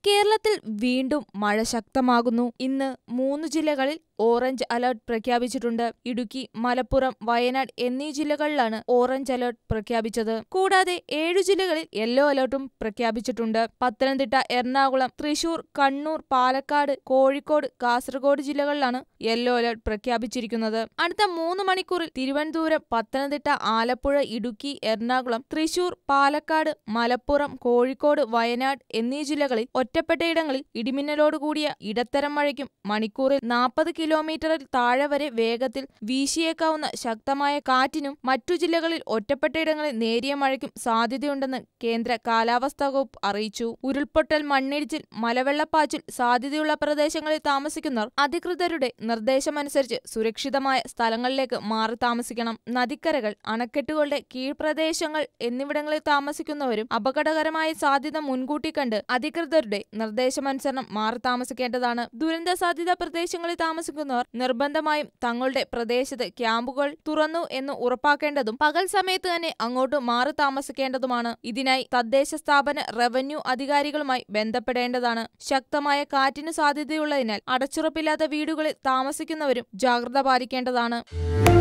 കേരളത്തിൽ വീണ്ടും മഴ ശക്തമാകുന്നു. ഇന്ന് 3 ജില്ലകളിൽ ഓറഞ്ച് അലർട്ട് പ്രഖ്യാപിച്ചിട്ടുണ്ട്. ഇടുക്കി, മലപ്പുറം, വയനാട് എന്നീ ജില്ലകളിലാണ് ഓറഞ്ച് അലർട്ട് പ്രഖ്യാപിച്ചത്. കൂടാതെ 7 ജില്ലകളിൽ യെല്ലോ അലർട്ടും പ്രഖ്യാപിച്ചിട്ടുണ്ട്. പത്തനംതിട്ട, എറണാകുളം, തൃശൂർ, കണ്ണൂർ, പാലക്കാട്, കോഴിക്കോട്, കാസർഗോഡ് ജില്ലകളിലാണ് യെല്ലോ അലർട്ട് പ്രഖ്യാപിച്ചിരിക്കുന്നത്. അടുത്ത 3 മണിക്കൂറിൽ തിരുവനന്തപുരം, പത്തനംതിട്ട, ആലപ്പുഴ, ഇടുക്കി, എറണാകുളം, തൃശൂർ, പാലക്കാട്, മലപ്പുറം, കോഴിക്കോട്, വയനാട് എന്നീ ജില്ലകളിൽ ഒറ്റപ്പെട്ടയിടങ്ങളിൽ ഇടിമിന്നലോടുകൂടിയ ഇടത്തരം മഴയ്ക്കും മണിക്കൂറിൽ 40 കിലോമീറ്ററിൽ താഴെ വരെ വേഗത്തിൽ വീശിയേക്കാവുന്ന ശക്തമായ കാറ്റിനും മറ്റു ജില്ലകളിൽ ഒറ്റപ്പെട്ടയിടങ്ങളിൽ നേരിയ മഴയ്ക്കും സാധ്യതയുണ്ടെന്ന് കേന്ദ്ര കാലാവസ്ഥാ വകുപ്പ് അറിയിച്ചു. ഉരുൾപൊട്ടൽ, മണ്ണിടിച്ചിൽ, മലവെള്ളപ്പാച്ചിൽ സാധ്യതയുള്ള പ്രദേശങ്ങളിൽ താമസിക്കുന്നവർ അധികൃതരുടെ നിർദ്ദേശമനുസരിച്ച് സുരക്ഷിതമായ സ്ഥലങ്ങളിലേക്ക് മാറി താമസിക്കണം. നദിക്കരകൾ, അണക്കെട്ടുകളുടെ കീഴ്പ്രദേശങ്ങൾ എന്നിവിടങ്ങളിൽ താമസിക്കുന്നവരും അപകടകരമായ സാധ്യത മുൻകൂട്ടി കണ്ട് അധികൃതരുടെ നിർദ്ദേശമനുസരണം മാറി താമസിക്കേണ്ടതാണ്. ദുരന്ത സാധ്യതാ പ്രദേശങ്ങളിൽ താമസിക്കുന്നവർ നിർബന്ധമായും തങ്ങളുടെ പ്രദേശത്ത് ക്യാമ്പുകൾ തുറന്നു എന്ന് ഉറപ്പാക്കേണ്ടതും പകൽ സമയത്ത് തന്നെ അങ്ങോട്ട് മാറി താമസിക്കേണ്ടതുമാണ്. ഇതിനായി തദ്ദേശ സ്ഥാപന, റവന്യൂ അധികാരികളുമായി ബന്ധപ്പെടേണ്ടതാണ്. ശക്തമായ കാറ്റിന് സാധ്യതയുള്ളതിനാൽ അടച്ചുറപ്പില്ലാത്ത വീടുകളിൽ താമസിക്കുന്നവരും ജാഗ്രത പാലിക്കേണ്ടതാണ്.